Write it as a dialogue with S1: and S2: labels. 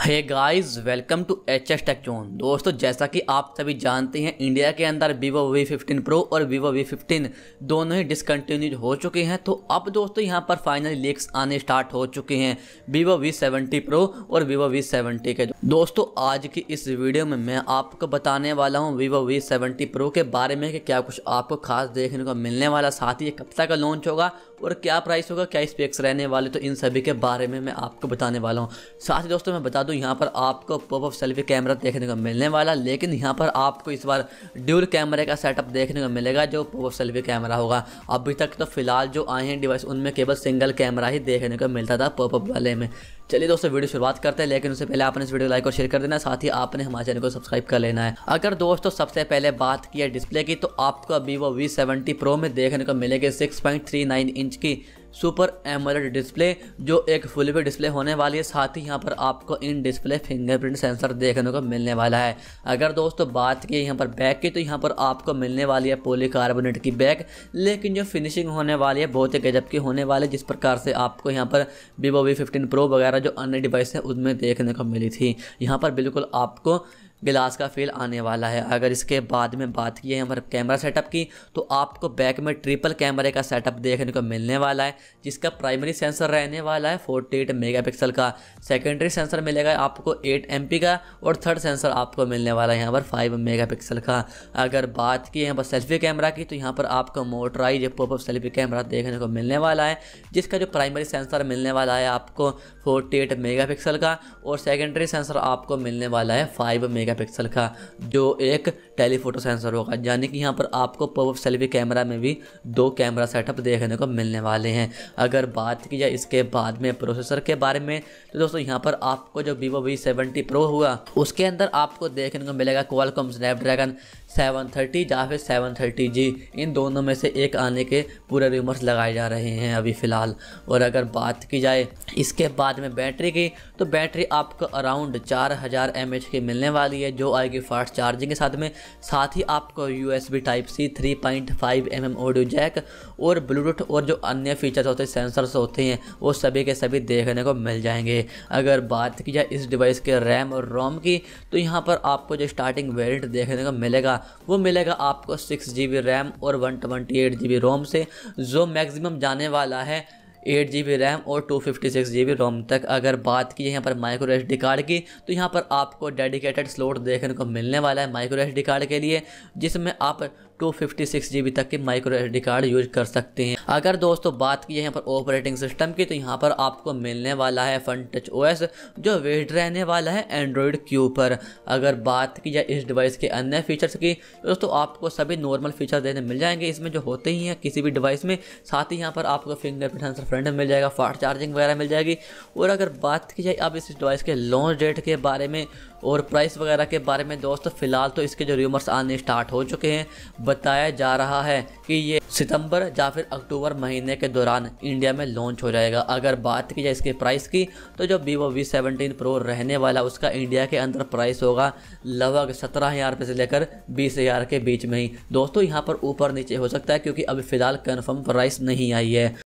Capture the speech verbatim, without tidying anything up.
S1: Hey guys, welcome to H S tech zone. दोस्तों, जैसा कि आप सभी जानते हैं, इंडिया के अंदर वीवो वी फिफ्टीन प्रो और वीवो वी फिफ्टीन दोनों ही डिसकंटिन्यूड हो चुके हैं। तो अब दोस्तों यहाँ पर फाइनली लीक्स आने स्टार्ट हो चुके हैं वीवो वी सेवेंटी प्रो और वीवो वी सेवेंटी के। दोस्तों, आज की इस वीडियो में मैं आपको बताने वाला हूँ वीवो वी सेवेंटी प्रो के बारे में कि क्या कुछ आपको खास देखने को मिलने वाला, साथ ही ये कब तक लॉन्च होगा और क्या प्राइस होगा, क्या स्पेक्स रहने वाले, तो इन सभी के बारे में मैं आपको बताने वाला हूँ। साथ ही दोस्तों मैं बता दूं, यहाँ पर आपको पॉपअप सेल्फी कैमरा देखने को मिलने वाला, लेकिन यहाँ पर आपको इस बार ड्यूल कैमरे का सेटअप देखने को मिलेगा जो पॉपअप सेल्फी कैमरा होगा। अभी तक तो फिलहाल जो आए हैं डिवाइस उनमें केवल सिंगल कैमरा ही देखने को मिलता था पॉपअप वाले में। चलिए दोस्तों, वीडियो शुरुआत करते हैं, लेकिन उससे पहले आपने इस वीडियो को लाइक और शेयर कर देना, साथ ही आपने हमारे चैनल को सब्सक्राइब कर लेना है। अगर दोस्तों सबसे पहले बात की है डिस्प्ले की, तो आपको वीवो वी सेवेंटी प्रो में देखने को मिलेगी six point three nine inch की सुपर एमोलेड डिस्प्ले, जो एक फुल वी डिस्प्ले होने वाली है। साथ ही यहाँ पर आपको इन डिस्प्ले फिंगरप्रिंट सेंसर देखने को मिलने वाला है। अगर दोस्तों बात की यहाँ पर बैक की, तो यहाँ पर आपको मिलने वाली है पॉलीकार्बोनेट की बैक, लेकिन जो फिनिशिंग होने वाली है बहुत ही गजब की होने वाली है, जिस प्रकार से आपको यहाँ पर वीवो वी फिफ्टीन प्रो वगैरह जो अन्य डिवाइस है उनमें देखने को मिली थी। यहाँ पर बिल्कुल आपको गिलास का फील आने वाला है। अगर इसके बाद में बात की है यहाँ पर कैमरा सेटअप की, तो आपको बैक में ट्रिपल कैमरे का सेटअप देखने को मिलने वाला है, जिसका प्राइमरी सेंसर रहने वाला है फोर्टी एट मेगापिक्सल का, सेकेंडरी सेंसर मिलेगा आपको एट एम पी का, और थर्ड सेंसर आपको मिलने वाला है यहाँ पर फाइव मेगापिक्सल का। अगर बात की यहाँ पर सेल्फी कैमरा की, तो यहाँ पर आपको मोटराइज पॉपअप सेल्फी कैमरा देखने को मिलने वाला है, जिसका जो प्राइमरी सेंसर मिलने वाला है आपको फोर्टी एट मेगापिक्सल का, और सेकेंडरी सेंसर आपको मिलने वाला है फाइव मेगापिक्सल का, जो एक टेलीफोटो सेंसर होगा। यानी कि यहाँ पर आपको पॉपअप सेल्फी कैमरा में भी दो कैमरा सेटअप देखने को मिलने वाले हैं। अगर बात की जाए इसके बाद में प्रोसेसर के बारे में, तो दोस्तों यहाँ पर आपको जो वीवो वी सेवेंटी प्रो हुआ उसके अंदर आपको देखने को मिलेगा क्वालकॉम स्नैपड्रैगन सेवन थर्टी या फिर सेवन थर्टी जी, इन दोनों में से एक आने के पूरे रूमर्स लगाए जा रहे हैं अभी फ़िलहाल। और अगर बात की जाए इसके बाद में बैटरी की, तो बैटरी आपको अराउंड चार हज़ार एम एच की मिलने वाली है, जो आएगी फास्ट चार्जिंग के साथ में। साथ ही आपको U S B type C, three point five mm audio ऑडियो जैक और ब्लूटूथ और जो अन्य फीचर्स होते हैं, सेंसर्स होते हैं, वो सभी के सभी देखने को मिल जाएंगे। अगर बात की जाए इस डिवाइस के रैम और रोम की, तो यहाँ पर आपको जो स्टार्टिंग वेरिएंट देखने को मिलेगा वो मिलेगा आपको सिक्स जी बी रैम और one twenty eight G B ROM से, जो मैक्सिमम जाने वाला है एट जी बी रैम और two fifty six G B ROM तक। अगर बात की यहाँ पर माइक्रो एस डी कार्ड की, तो यहाँ पर आपको डेडिकेटेड स्लॉट देखने को मिलने वाला है माइक्रो एस डी कार्ड के लिए, जिसमें आप two fifty six G B तक के micro S D card use कर सकते हैं। अगर दोस्तों बात की यहाँ पर ऑपरेटिंग सिस्टम की, तो यहाँ पर आपको मिलने वाला है फन टच ओ एस, जो वेट रहने वाला है एंड्रॉयड क्यू पर। अगर बात की जाए इस डिवाइस के अन्य फीचर्स की, तो दोस्तों आपको सभी नॉर्मल फीचर देने मिल जाएंगे इसमें जो होते ही हैं किसी भी डिवाइस में। साथ ही यहाँ पर आपको फिंगरप्रिंट सेंसर फ्रंट में मिल जाएगा, फास्ट चार्जिंग वगैरह मिल जाएगी। और अगर बात की जाए अब इस डिवाइस के लॉन्च डेट के बारे में और प्राइस वगैरह के बारे में, दोस्तों फिलहाल तो इसके जो रूमर्स आने स्टार्ट हो चुके हैं। बताया जा रहा है कि ये सितंबर या फिर अक्टूबर महीने के दौरान इंडिया में लॉन्च हो जाएगा। अगर बात की जाए इसके प्राइस की, तो जो वीवो वी सेवेंटीन प्रो रहने वाला उसका इंडिया के अंदर प्राइस होगा लगभग सत्रह हज़ार रुपये से लेकर बीस हज़ार के बीच में ही। दोस्तों यहाँ पर ऊपर नीचे हो सकता है, क्योंकि अभी फ़िलहाल कन्फर्म प्राइस नहीं आई है।